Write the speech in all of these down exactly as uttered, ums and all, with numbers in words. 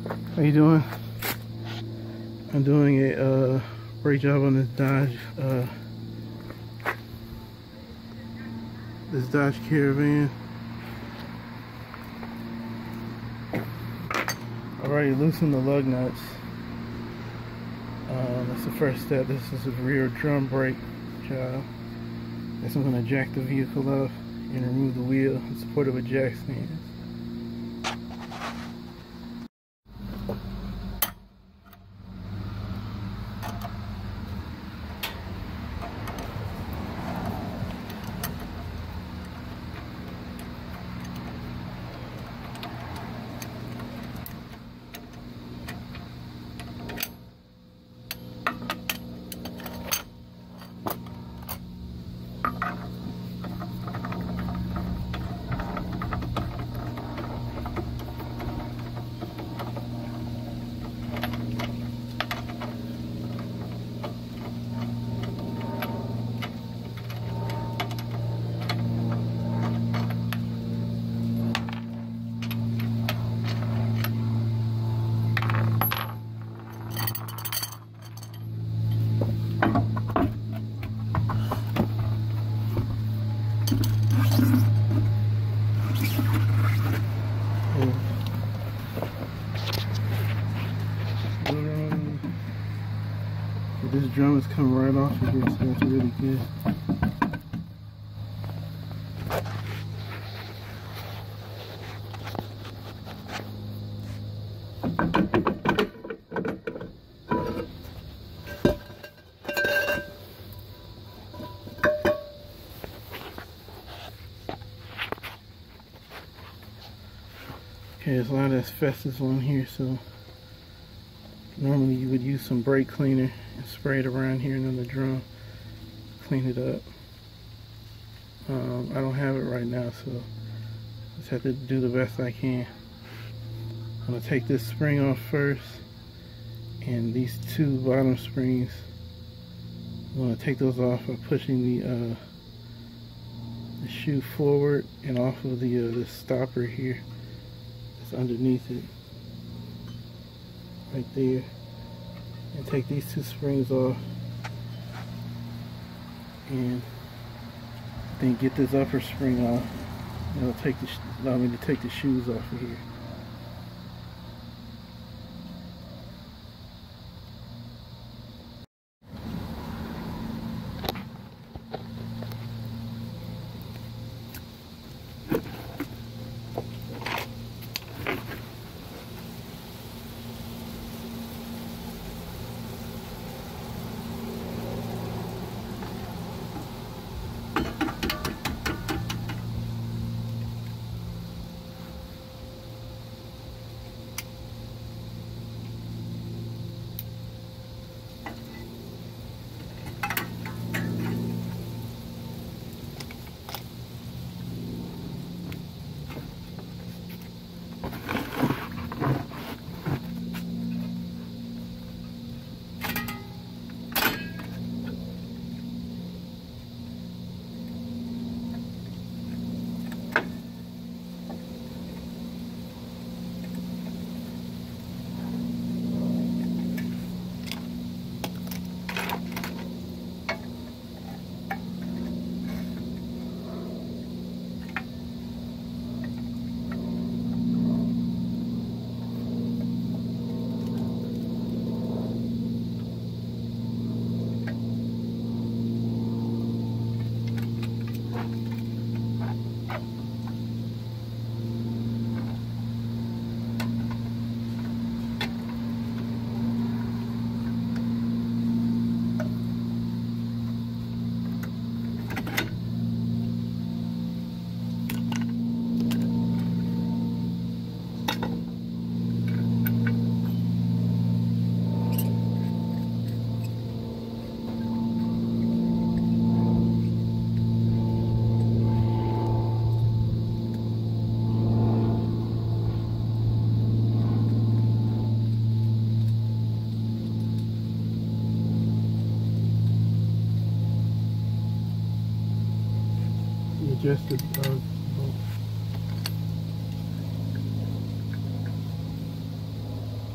How you doing? I'm doing a uh, brake job on this Dodge, uh, this Dodge Caravan. Already loosened the lug nuts. Uh, that's the first step. This is a rear drum brake job. Next, I'm going to jack the vehicle up and remove the wheel in support of a jack stand. This drum is coming right off of here, so that's really good. Okay, there's a lot of asbestos on here, so normally you would use some brake cleaner and spray it around here and on the drum, clean it up. Um, I don't have it right now, so just have to do the best I can. I'm going to take this spring off first, and these two bottom springs, I'm going to take those off by pushing the, uh, the shoe forward and off of the, uh, the stopper here that's underneath it. Right there, and take these two springs off, and then get this upper spring off. And it'll take the allow me to take the shoes off of here. Adjusted uh, bolt.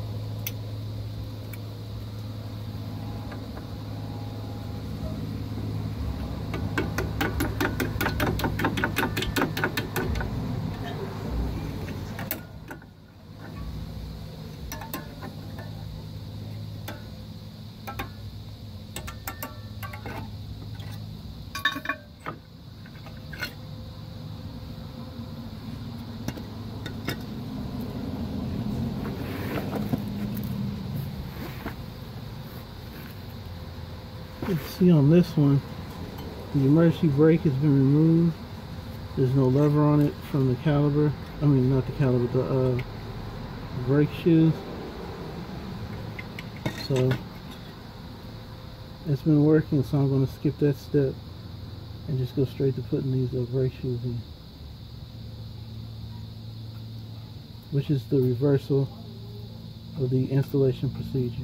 You can see on this one, the emergency brake has been removed. There's no lever on it from the caliper. I mean, not the caliper, the uh, brake shoes. So it's been working, so I'm going to skip that step and just go straight to putting these uh, brake shoes in, which is the reversal of the installation procedure.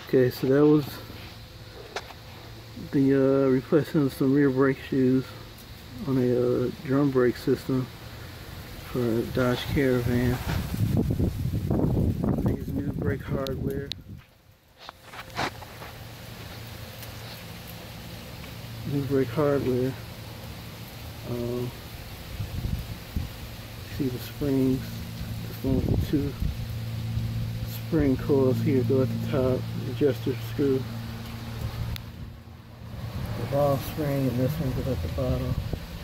Okay, so that was the uh, replacing some rear brake shoes on a uh, drum brake system for a Dodge Caravan. I think it's new brake hardware. New brake hardware. Um, see the springs. This one with the two spring coils here go at the top. The adjuster screw. The ball spring, and this one goes at the bottom.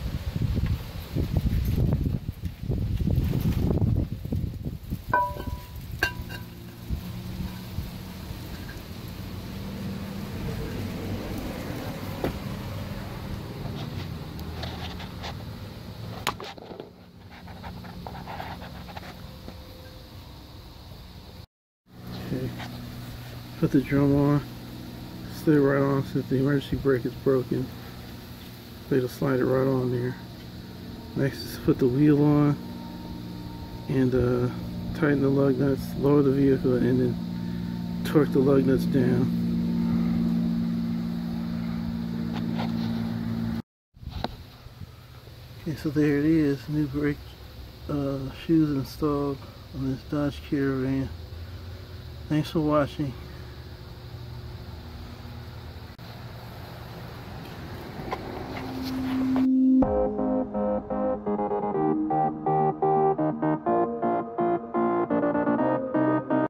Okay. Put the drum on. Stay right on since the emergency brake is broken. It'll slide it right on there. Next is put the wheel on and uh, tighten the lug nuts, lower the vehicle, and then torque the lug nuts down. Okay, so there it is, new brake uh, shoes installed on this Dodge Caravan. Thanks for watching.